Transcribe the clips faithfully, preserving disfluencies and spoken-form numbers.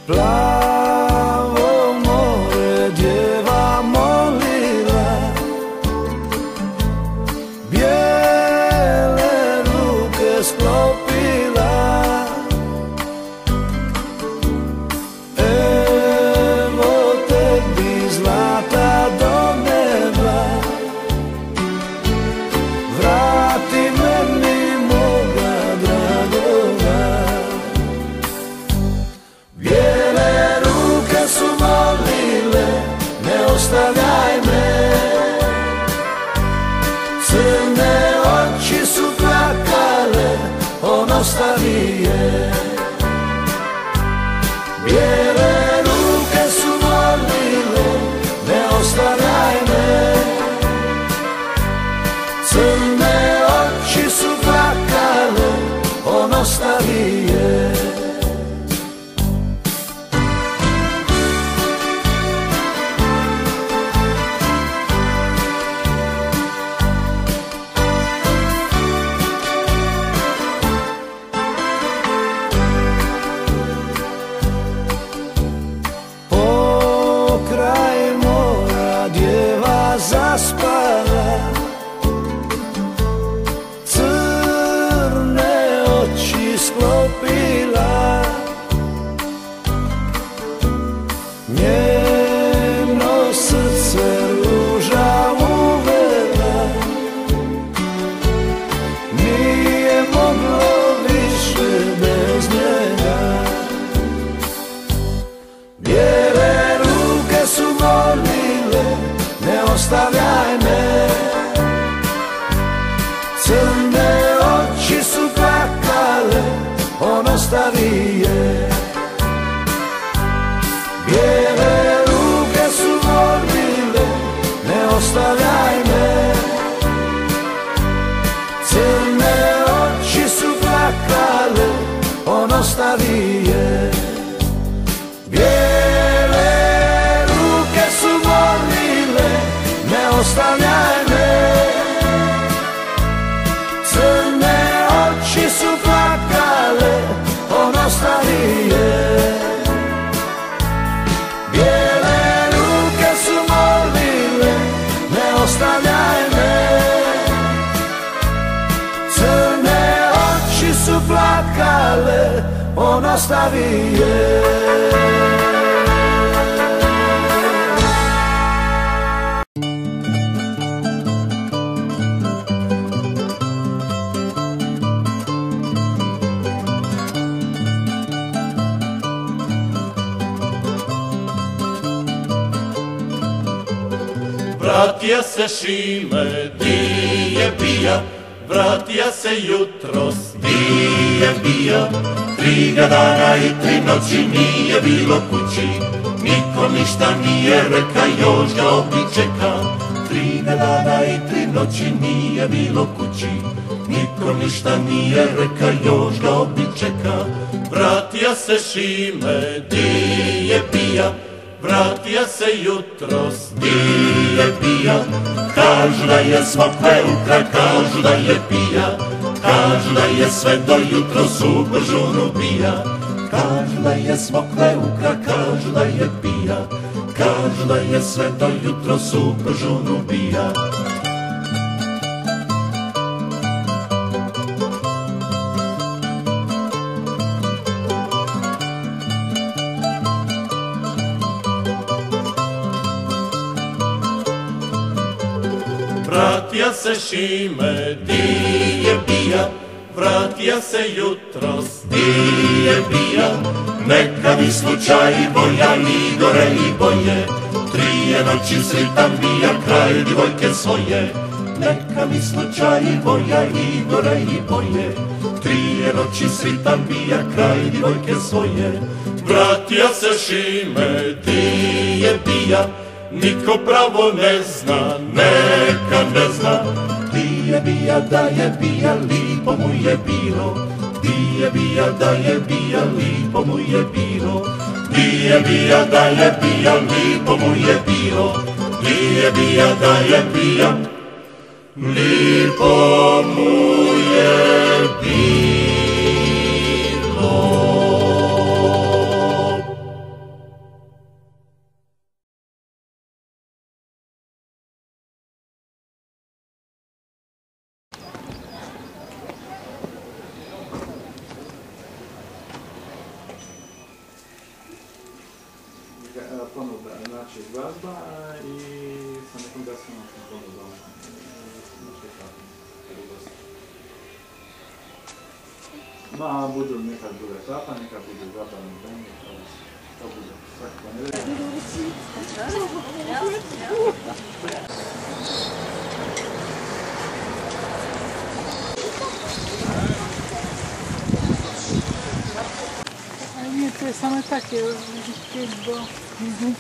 Plavo more djeva molila, bijele ruke sklopila. Evo tebi zlata do neba, vrati meni moga dragoga. Bijele ruke su molile, ne ostavljaj me. Crne oči su plakale, on ostavi je. Bijele ruke su molile, ne ostavljaj me. Crne oči su plakale, on ostavi je. Pokraj mora djeva zaspala, crne oči sklopila. Njeno srce ruža uvela, nije moglo više bez njega. Bijele ruke su molile, ne ostavljaj me. Crne oči su plakale, on ostavi je. Bijele ruke su molile, ne ostavljaj me. Crne oči su plakale, on ostavi je. Bijele ruke su molile, ne ostavljaj me. Crne oči su plakale, on ostavi je. Bijele ruke su molile, ne ostavljaj me. Crne oči su plakale, on ostavi je. Vratija se Šime, di je bija, vratija se jutros, di je bija. Tri ga dana i tri noći nije bilo kući, niko ništa nije reka, još ga opet čeka. Tri ga dana i tri noći nije bilo kući, niko ništa nije reka, još ga opet čeka. Vratija se Šime, di je bija, vratija se jutros, di je bija. Kažu da je smokve ukra, kažu da je pija, kažu da je sve do jutros u bržunu bija. Kažu da je smokve ukra, kažu da je pija, kažu da je sve do jutros u bržunu bija. Vratija se Šime, di je bija, vratija se jutros, di je bija. Neka mi slučaj bojali gore i boje, trije noći sritan bija kraj djevojke svoje. Neka mi slučaj bojali gore i boje, trije noći sritan bija kraj djevojke svoje. Vratija se Šime, di je bija, niko pravo ne zna, neka ne zna. Di je bija, da je bija, lipo mu je bilo. Di je bija, da je bija, lipo mu je bilo. Di je bija, da je bija, lipo mu je bilo. Di je bija, da je bija, lipo mu je bilo. ponuda, znači glazba i sa nekom gastronomskom ponudom našoj kavi. Ma, budu, nekad bude klapa, nekad bude zabavni dan, to bude svaki ponedjeljak. Nie, to jest same takie, bo... Mhm.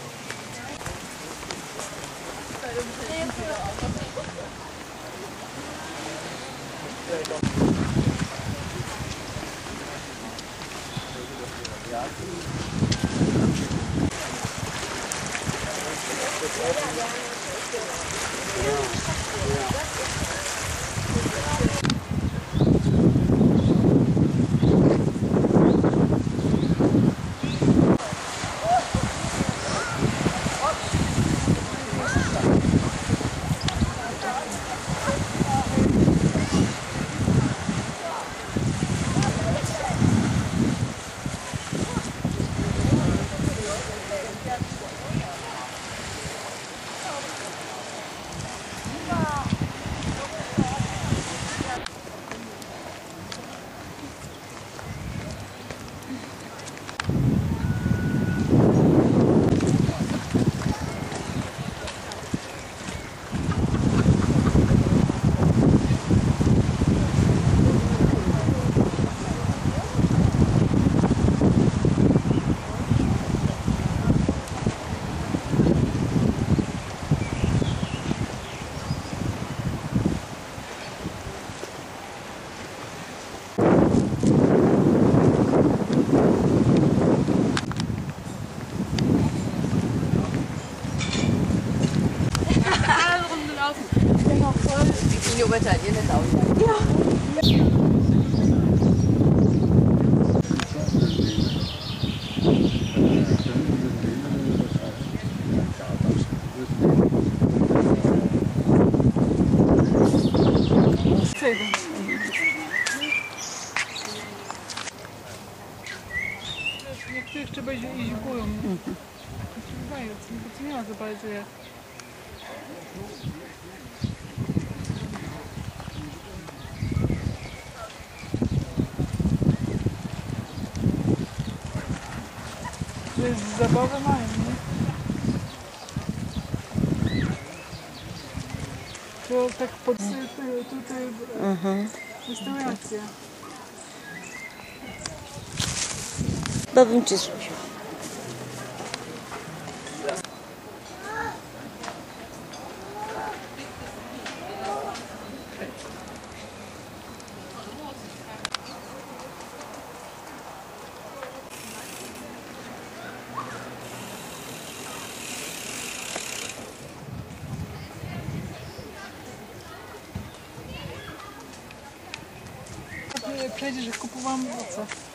Nhiều bây giờ như thế nào? Niektórych trzeba iść górą. To nie ma za bardzo jak. To jest zabawę mają, nie? To tak pod tutaj Mhm. restauracja. Bawim cię, Susiu. Przejdzie, że kupowałam owoce.